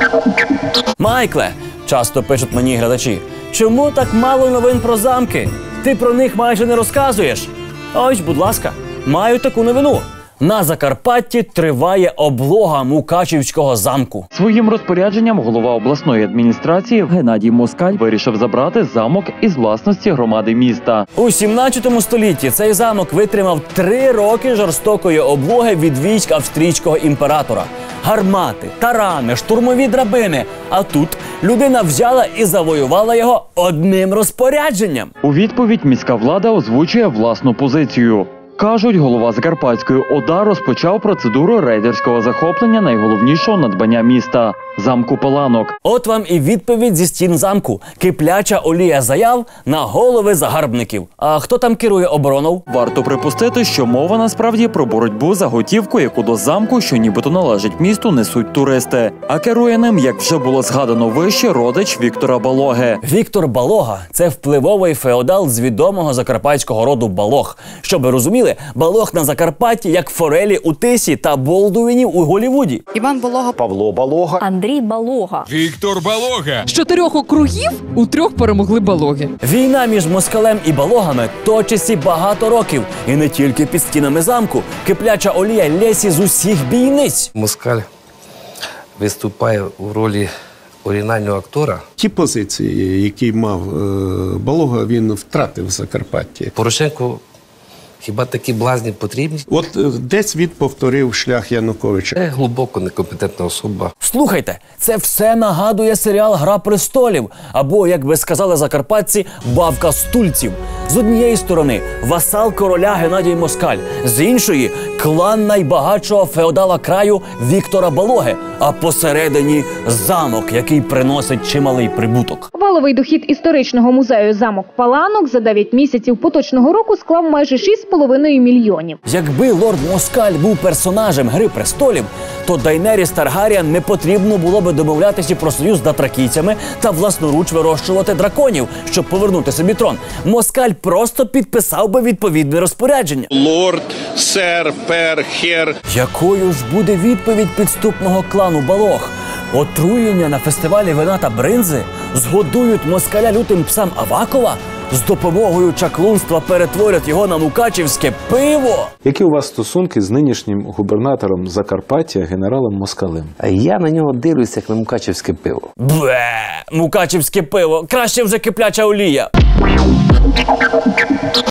Майкле, часто пишуть мені глядачі, чому так мало новин про замки? Ти про них майже не розказуєш. Ось, будь ласка, маю таку новину. На Закарпатті триває облога Мукачівського замку. Своїм розпорядженням голова обласної адміністрації Геннадій Москаль вирішив забрати замок із власності громади міста. У 17 столітті цей замок витримав 3 роки жорстокої облоги від військ австрійського імператора. Гармати, тарани, штурмові драбини. А тут людина взяла і завоювала його одним розпорядженням. У відповідь міська влада озвучує власну позицію. Кажуть, голова Закарпатської ОДА розпочав процедуру рейдерського захоплення найголовнішого надбання міста – замку Паланок. От вам і відповідь зі стін замку. Кипляча олія заяв на голови загарбників. А хто там керує обороною? Варто припустити, що мова насправді про боротьбу за готівку, яку до замку, що нібито належить місту, несуть туристи. А керує ним, як вже було згадано вище, родич Віктора Балоги. Віктор Балога – це впливовий феодал з відомого закарпатського роду Балог. Щоб ви розуміли, Балог на Закарпатті як форелі у Тисі та Болдуїнів у Голлівуді. Іван Балога, Павло Балога, Андрій Балога, Віктор Балога. З 4 округів у 3 перемогли Балоги. Війна між москалем і балогами точиться багато років. І не тільки під стінами замку. Кипляча олія лється з усіх бійниць. Москаль виступає у ролі оригінального актора. Ті позиції, які мав Балога, він втратив в Закарпатті. Порошенку хіба такі блазні потрібні? От десь він повторив шлях Януковича. Це глибоко некомпетентна особа. Слухайте, це все нагадує серіал «Гра престолів» або, як би сказали закарпатці, «Бавка стульців». З однієї сторони – васал короля Геннадій Москаль, з іншої – клан найбагатшого феодала краю Віктора Балоги, а посередині – замок, який приносить чималий прибуток. Валовий дохід історичного музею «Замок Паланок» за 9 місяців поточного року склав майже 6,5 мільйонів. Якби лорд Москаль був персонажем «Гри престолів», то Дайнеріс Таргаріан не потрібно було би домовлятися про союз з дотракійцями та власноруч вирощувати драконів, щоб повернути собі трон. Москаль просто підписав би відповідне розпорядження. лорд, сер, пер, хер. Якою ж буде відповідь підступного клану Балог? Отруєння на фестивалі вина та бринзи? Згодують москаля лютим псам Авакова? З допомогою чаклунства перетворять його на мукачівське пиво? Які у вас стосунки з нинішнім губернатором Закарпаття генералом Москалем? А я на нього дивлюся, як на мукачівське пиво. Бле, мукачівське пиво. Краще вже кипляча олія.